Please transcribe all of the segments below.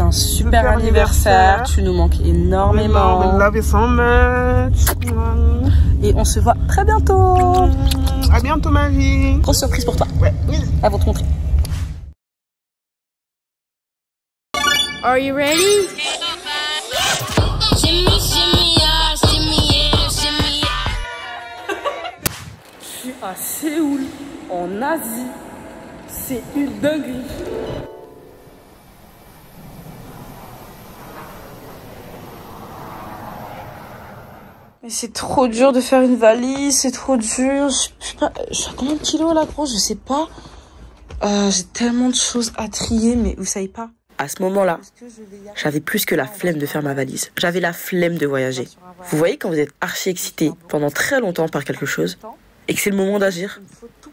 un super anniversaire. Tu nous manques énormément. We love you so much. Et on se voit très bientôt. À bientôt, ma vie. Grosse surprise pour toi. Ouais. Elles vont te montrer. Are you ready? Je suis à Séoul, en Asie. C'est une dinguerie. Mais c'est trop dur de faire une valise, c'est trop dur. Je sais pas, je suis à combien de kilos là, gros? Je sais pas. J'ai tellement de choses à trier, mais vous savez pas. À ce moment-là, j'avais plus que la flemme de faire ma valise. J'avais la flemme de voyager. Vous voyez quand vous êtes archi excité pendant très longtemps par quelque chose et que c'est le moment d'agir?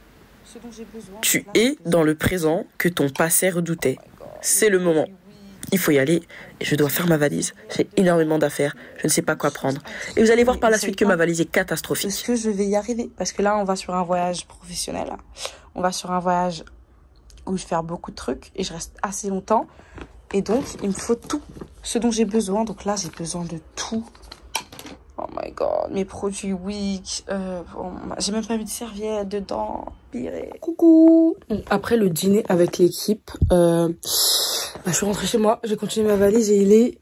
Tu es dans le présent que ton passé redoutait. C'est le moment. Il faut y aller et je dois faire ma valise. J'ai énormément d'affaires, je ne sais pas quoi prendre. Et vous allez voir par la suite que ma valise est catastrophique. Est-ce que je vais y arriver? Parce que là, on va sur un voyage professionnel. On va sur un voyage où je vais faire beaucoup de trucs et je reste assez longtemps. Et donc, il me faut tout ce dont j'ai besoin. Donc là, j'ai besoin de tout. Oh my god, mes produits Wick. J'ai même pas mis de serviette dedans. Pire. Coucou. Après le dîner avec l'équipe, je suis rentrée chez moi. J'ai continué ma valise et il est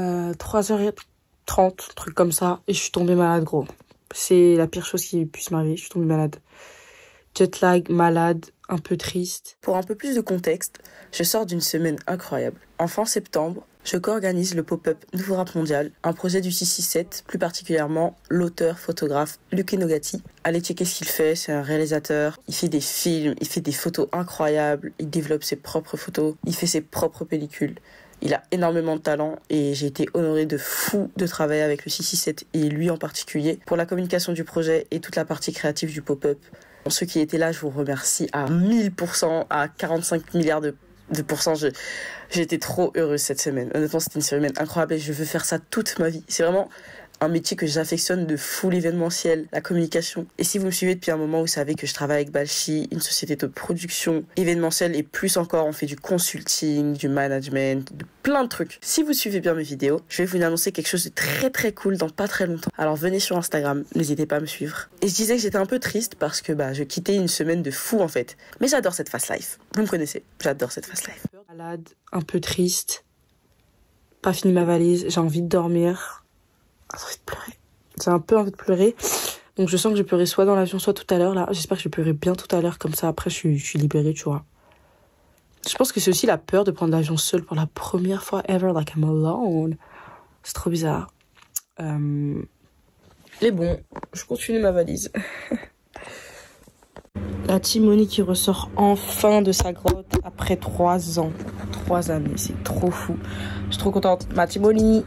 3h30, truc comme ça. Et je suis tombée malade, gros. C'est la pire chose qui puisse m'arriver. Je suis tombée malade. Jet lag, malade, un peu triste. Pour un peu plus de contexte, je sors d'une semaine incroyable. En fin septembre, je co-organise le pop-up Nouveau Rap Mondial, un projet du 667, plus particulièrement l'auteur photographe Luke Nogati. Allez checker ce qu'il fait, c'est un réalisateur, il fait des films, il fait des photos incroyables, il développe ses propres photos, il fait ses propres pellicules. Il a énormément de talent et j'ai été honorée de fou de travailler avec le 667 et lui en particulier pour la communication du projet et toute la partie créative du pop-up. Pour ceux qui étaient là, je vous remercie à 1000%, à 45 milliards de pourcents. J'ai été trop heureuse cette semaine. Honnêtement, c'était une semaine incroyable et je veux faire ça toute ma vie. C'est vraiment un métier que j'affectionne de fou, l'événementiel, la communication. Et si vous me suivez depuis un moment, vous savez que je travaille avec Balchi, une société de production événementielle et plus encore, on fait du consulting, du management, de plein de trucs. Si vous suivez bien mes vidéos, je vais vous annoncer quelque chose de très très cool dans pas très longtemps. Alors venez sur Instagram, n'hésitez pas à me suivre. Et je disais que j'étais un peu triste parce que je quittais une semaine de fou en fait. Mais j'adore cette fast life. Vous me connaissez, j'adore cette fast life. Malade, un peu triste, pas fini ma valise, j'ai envie de dormir. J'ai envie de pleurer. J'ai un peu envie de pleurer. Donc je sens que je pleurerai soit dans l'avion, soit tout à l'heure là. J'espère que je pleurerai bien tout à l'heure, comme ça après je suis libérée, tu vois. Je pense que c'est aussi la peur de prendre l'avion seule pour la première fois ever, like I'm alone. C'est trop bizarre. Mais bon, je continue ma valise. La Timoni qui ressort enfin de sa grotte après 3 ans. 3 années, c'est trop fou. Je suis trop contente. Ma Timoni.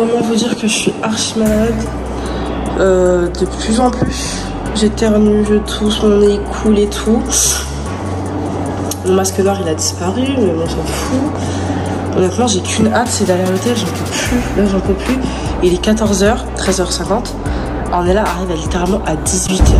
vraiment vous dire que je suis archi malade. De plus en plus. J'éternue, je tousse, mon nez coule et tout. Mon masque noir il a disparu, mais on s'en fout. Honnêtement, j'ai qu'une hâte, c'est d'aller à l'hôtel, j'en peux plus. Là, j'en peux plus. Il est 14h, 13h50. Ornella arrive littéralement à 18h.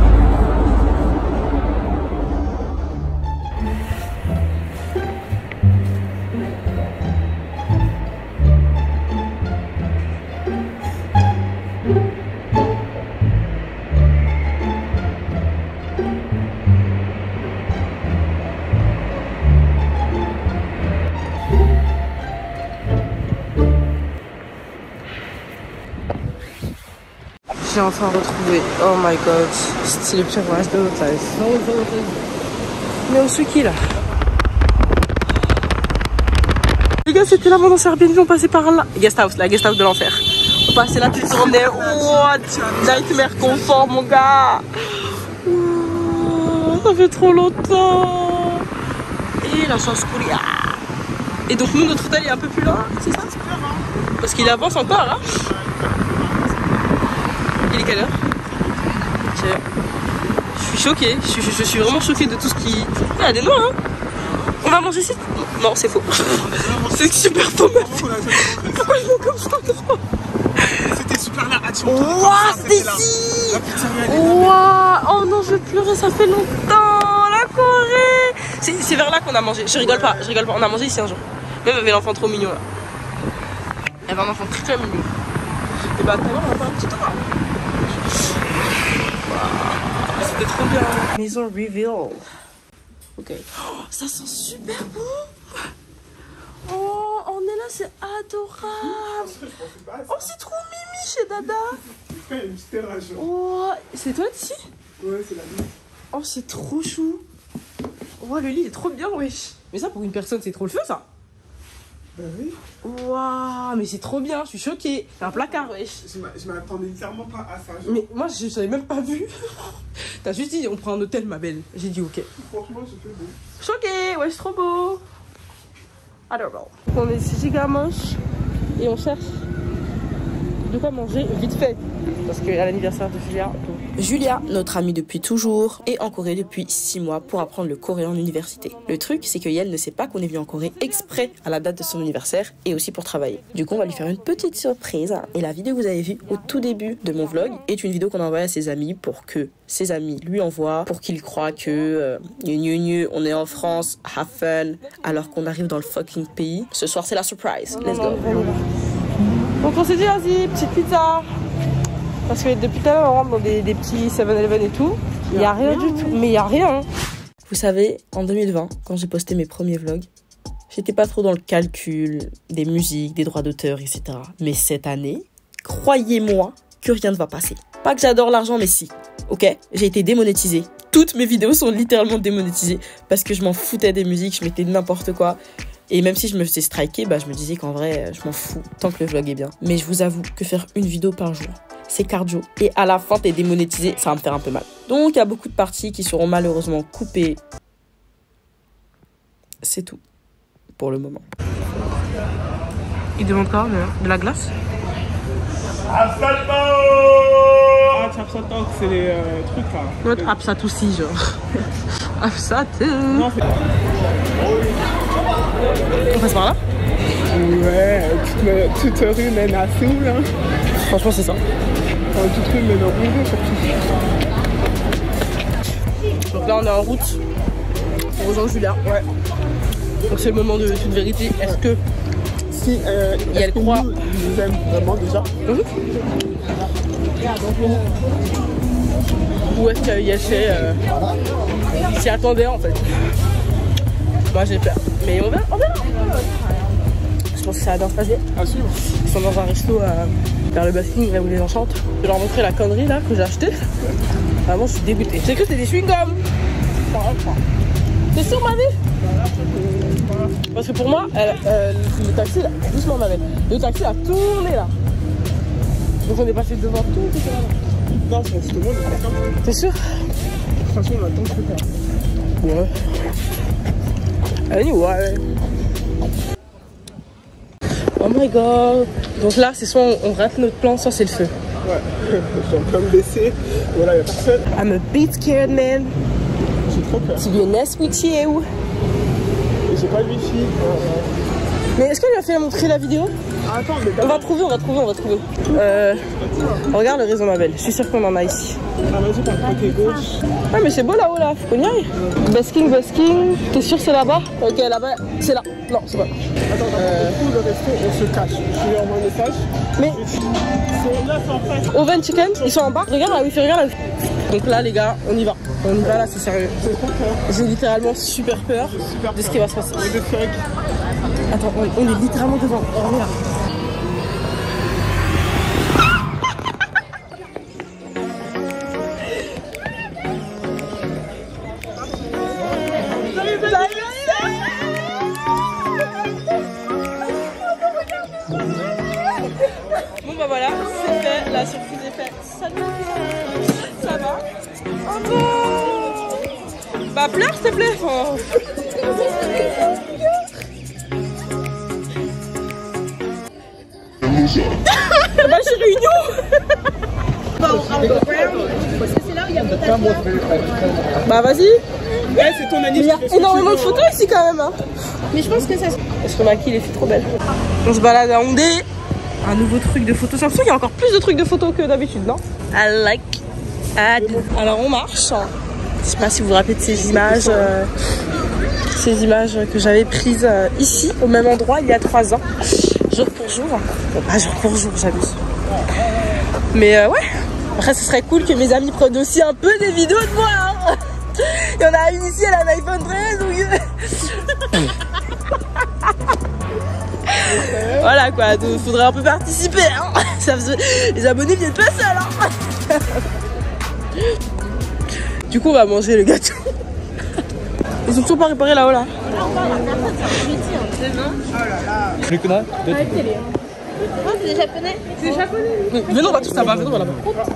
J'ai enfin retrouvé. Oh my god. C'est le pire voyage de notre life. Mais on se qui là? Les gars, c'était là pendant Airbnb, on passait par là. Guest house, la guest house de l'enfer. On passait là toute la journée. What? Nightmare confort, mon gars. Oh, ça fait trop longtemps. Et la chance pour Et donc, nous, notre hôtel est un peu plus loin, c'est ça? Parce qu'il avance encore, hein? Il est quelle heure? Je suis choquée, je suis vraiment choquée de tout ce qui... Il y a des noix, hein? On va manger ici? Non, c'est faux. C'est super faux, ma fille. Pourquoi je vais comme ça? C'était super là. Wouah, c'était ici. Wouah. Oh non, je vais pleurer, ça fait longtemps. La Corée. C'est vers là qu'on a mangé. Je rigole pas. On a mangé ici un jour. Même elle avait l'enfant trop mignon là. Elle avait un enfant très très mignon. Et bah, tout à l'heure, on va faire un petit tour. C'était trop bien. Maison reveal. Ok. Oh, ça sent super bon. Oh, on est là, c'est adorable. Oh, c'est trop mimi chez Dada. Oh, c'est toi ici? Ouais, c'est la nuit. Oh, c'est trop chou. Oh, le lit est trop bien, wesh. Mais ça, pour une personne, c'est trop le feu, ça. Bah oui. Waouh, mais c'est trop bien, je suis choquée. C'est un placard, wesh. Je m'attendais littéralement pas à ça. Mais moi, je savais même pas vu. T'as juste dit, on prend un hôtel, ma belle. J'ai dit, ok. Franchement, je fais beau. Choquée, ouais, c'est trop beau. Adorable. On est giga moche et on cherche de quoi manger vite fait. Parce qu'à l'anniversaire de Julia. Julia, notre amie depuis toujours, est en Corée depuis 6 mois pour apprendre le coréen en université. Le truc, c'est que Yael ne sait pas qu'on est venu en Corée exprès à la date de son anniversaire et aussi pour travailler. Du coup, on va lui faire une petite surprise. Et la vidéo que vous avez vue au tout début de mon vlog est une vidéo qu'on a envoyée à ses amis pour que ses amis lui envoient, pour qu'il croie que on est en France, have fun, alors qu'on arrive dans le fucking pays. Ce soir, c'est la surprise. Let's go. Donc on s'est dit, vas-y, petite pizza. Parce que depuis tout à l'heure, on rentre dans des petits 7-Eleven et tout. Il n'y a rien du tout. Mais il n'y a rien. Vous savez, en 2020, quand j'ai posté mes premiers vlogs, j'étais pas trop dans le calcul des musiques, des droits d'auteur, etc. Mais cette année, croyez-moi que rien ne va passer. Pas que j'adore l'argent, mais si. Ok, j'ai été démonétisée. Toutes mes vidéos sont littéralement démonétisées parce que je m'en foutais des musiques, je mettais n'importe quoi. Et même si je me faisais striker, bah, je me disais qu'en vrai, je m'en fous tant que le vlog est bien. Mais je vous avoue que faire une vidéo par jour, c'est cardio. Et à la fin, t'es démonétisé, ça va me faire un peu mal. Donc, il y a beaucoup de parties qui seront malheureusement coupées. C'est tout pour le moment. Il demande quoi? De la glace? Absato! Ah, Absato, c'est les trucs là. Notre Absat aussi, genre. Absat. Non, on passe par là? Ouais, toute rue mène à Séoul. Hein. Franchement, c'est ça. Enfin, toute rue mène à Hongrie, surtout. Donc là, on est en route pour rejoindre Julia. Ouais. Donc c'est le moment de toute vérité. Est-ce que si elle croit ils nous aiment vraiment déjà? Ou est-ce qu'elle s'y attendait en fait? Moi j'ai peur. Mais on verra. Je pense que ça va bien se passer. À suivre. Ils sont dans un resto vers le basking là où les gens chantent. Je vais leur montrer la connerie là que j'ai acheté. Vraiment je suis dégoûtée. J'ai cru que c'était des chewing-gums. T'es sûr ma vie? Parce que pour moi, le taxi là, doucement ma belle. Le taxi a tourné là. Donc on est passé devant tout, etc. Non, justement, on est comme ça. T'es sûr? De toute façon, on attend que ça. Ouais. Anyway. Oh my god. Donc là, c'est soit on rate notre plan, soit c'est le feu. Ouais, je suis en train de baisser. Voilà, il n'y a personne. I'm a bit scared, man. J'ai trop peur. To be honest with you. Et j'ai pas de wifi. Mais est-ce qu'elle lui a fait montrer la vidéo? Ah, attends, mais On va trouver. Regarde le réseau Mabel, je suis sûre qu'on en a ici. Ah, vas-y, par le côté gauche. Ah mais c'est beau là-haut là, faut qu'on y aille. Busking, t'es sûr c'est là-bas? Ok, là-bas, c'est là. Non, c'est pas là. Attends, du coup, le resto, on se cache. Je lui envoie un message. Mais C'est là, en fait. Oven Chicken, ils sont en bas. Regarde la wifi, regarde la wifi. Donc là les gars, on y va. On y va là, c'est sérieux. J'ai trop peur. J'ai littéralement super peur de ce qui va se passer. Et de fake. Attends, on est littéralement devant. Oh, regarde. Bon bah voilà, c'est fait, la surprise est faite. Salut, ça va? Oh non! Bah pleure s'il te plaît. Oh. Bah chez Réunion. Bah vas-y. Ouais, c'est ton Il y a anniversaire. énormément de photos ici quand même. Hein. Mais je pense que ça se... Parce que Maki, les filles trop belles. On se balade à Hondé. Un nouveau truc de photos. J'ai l'impression qu'il y a encore plus de trucs de photos que d'habitude, non? I like. Alors on marche. Je sais pas si vous vous rappelez de ces images. Ces images que j'avais prises ici, au même endroit, il y a 3 ans. Jour pour jour. Bon, pas jour pour jour, j'abuse. Mais ouais. Après, ce serait cool que mes amis prennent aussi un peu des vidéos de moi. Hein. Il y en a une ici, elle a un iPhone 13. Donc... Voilà quoi, il faudrait un peu participer. Hein. Les abonnés viennent pas seuls. Hein. Du coup, on va manger le gâteau. Ils sont toujours pas réparés là-haut là. C'est des japonais. C'est japonais. Venons, on va tous là-bas. Venons, on va là-bas.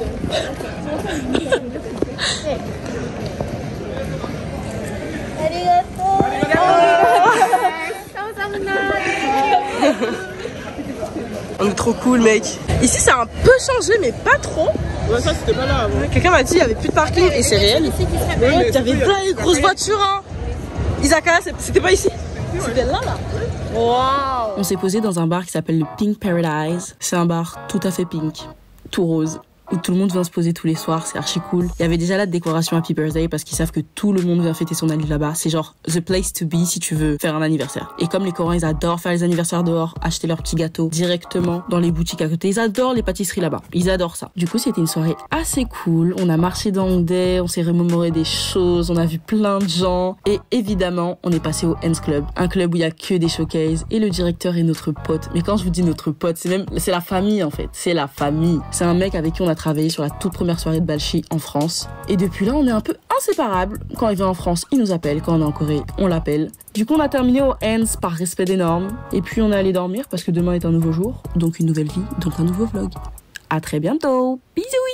On est trop cool, mec. Ici, ça a un peu changé, mais pas trop. Ouais, ça, c'était pas là avant. Quelqu'un m'a dit qu'il n'y avait plus de parking, et c'est réel. mais Il y avait plein de grosses voitures. Hein. Isaka, c'était pas ici? C'était là. Wow. On s'est posé dans un bar qui s'appelle le Pink Paradise. C'est un bar tout à fait pink, tout rose, où tout le monde vient se poser tous les soirs, c'est archi cool. Il y avait déjà la décoration Happy Birthday parce qu'ils savent que tout le monde vient fêter son anniversaire là-bas. C'est genre the place to be si tu veux faire un anniversaire. Et comme les Coréens, ils adorent faire les anniversaires dehors, acheter leurs petits gâteaux directement dans les boutiques à côté. Ils adorent les pâtisseries là-bas. Ils adorent ça. Du coup, c'était une soirée assez cool. On a marché dans Hongdae, on s'est remémoré des choses, on a vu plein de gens. Et évidemment, on est passé au Hands Club. Un club où il y a que des showcases. Et le directeur est notre pote. Mais quand je vous dis notre pote, c'est la famille en fait. C'est la famille. C'est un mec avec qui on a travaillé sur la toute première soirée de Balchi en France. Et depuis là, on est un peu inséparables. Quand il vient en France, il nous appelle. Quand on est en Corée, on l'appelle. Du coup, on a terminé au Hands par respect des normes. Et puis, on est allé dormir parce que demain est un nouveau jour. Donc, une nouvelle vie. Donc, un nouveau vlog. À très bientôt. Bisous.